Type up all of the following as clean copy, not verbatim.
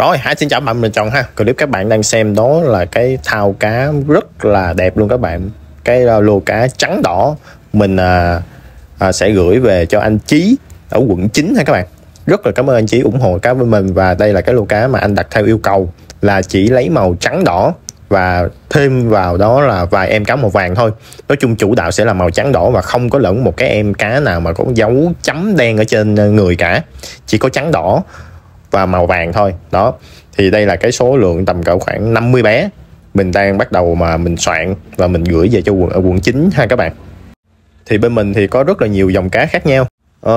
Rồi, xin chào bạn, mình Chọn ha. Clip các bạn đang xem đó là cái thao cá rất là đẹp luôn các bạn. Cái lô cá trắng đỏ mình sẽ gửi về cho anh Chí ở quận 9 ha các bạn. Rất là cảm ơn anh Chí ủng hộ cá với mình. Và đây là cái lô cá mà anh đặt theo yêu cầu là chỉ lấy màu trắng đỏ và thêm vào đó là vài em cá màu vàng thôi. Nói chung chủ đạo sẽ là màu trắng đỏ và không có lẫn một cái em cá nào mà có dấu chấm đen ở trên người cả. Chỉ có trắng đỏ và màu vàng thôi. Đó, thì đây là cái số lượng tầm cỡ khoảng 50 bé mình đang bắt đầu mà mình soạn và mình gửi về cho quận 9 ha các bạn. Thì bên mình thì có rất là nhiều dòng cá khác nhau,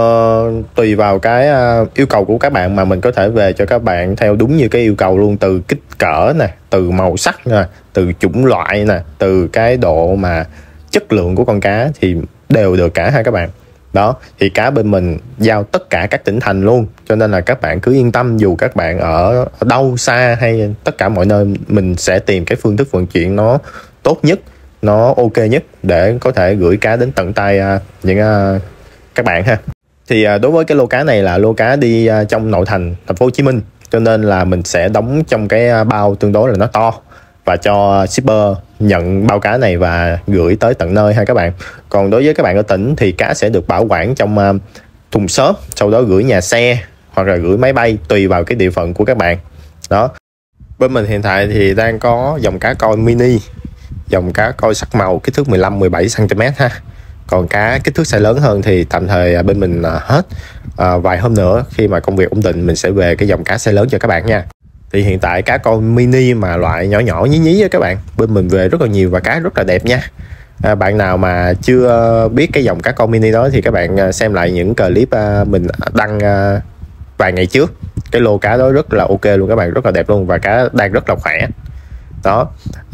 tùy vào cái yêu cầu của các bạn mà mình có thể về cho các bạn theo đúng như cái yêu cầu luôn, từ kích cỡ nè, từ màu sắc nè, từ chủng loại nè, từ cái độ mà chất lượng của con cá thì đều được cả ha các bạn. Đó, thì cá bên mình giao tất cả các tỉnh thành luôn, cho nên là các bạn cứ yên tâm, dù các bạn ở đâu xa hay tất cả mọi nơi, mình sẽ tìm cái phương thức vận chuyển nó tốt nhất, nó ok nhất để có thể gửi cá đến tận tay những các bạn ha. Thì đối với cái lô cá này là lô cá đi trong nội thành thành phố Hồ Chí Minh, cho nên là mình sẽ đóng trong cái bao tương đối là nó to và cho shipper nhận bao cá này và gửi tới tận nơi ha các bạn. Còn đối với các bạn ở tỉnh thì cá sẽ được bảo quản trong thùng xốp, sau đó gửi nhà xe hoặc là gửi máy bay tùy vào cái địa phận của các bạn. Đó, bên mình hiện tại thì đang có dòng cá coi mini, dòng cá coi sắc màu kích thước 15-17 cm ha. Còn cá kích thước size lớn hơn thì tạm thời bên mình hết. Vài hôm nữa khi mà công việc ổn định mình sẽ về cái dòng cá size lớn cho các bạn nha. Thì hiện tại cá coi mini mà loại nhỏ nhỏ nhí nhí á các bạn, bên mình về rất là nhiều và cá rất là đẹp nha. Bạn nào mà chưa biết cái dòng cá coi mini đó thì các bạn xem lại những clip mình đăng vài ngày trước. Cái lô cá đó rất là ok luôn các bạn, rất là đẹp luôn và cá đang rất là khỏe. Đó,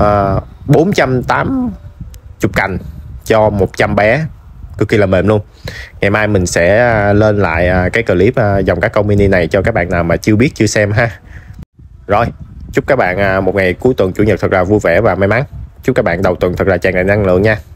480 cành cho 100 bé, cực kỳ là mềm luôn. Ngày mai mình sẽ lên lại cái clip dòng cá coi mini này cho các bạn nào mà chưa biết, chưa xem ha. Rồi, chúc các bạn một ngày cuối tuần chủ nhật thật là vui vẻ và may mắn. Chúc các bạn đầu tuần thật là tràn đầy năng lượng nha.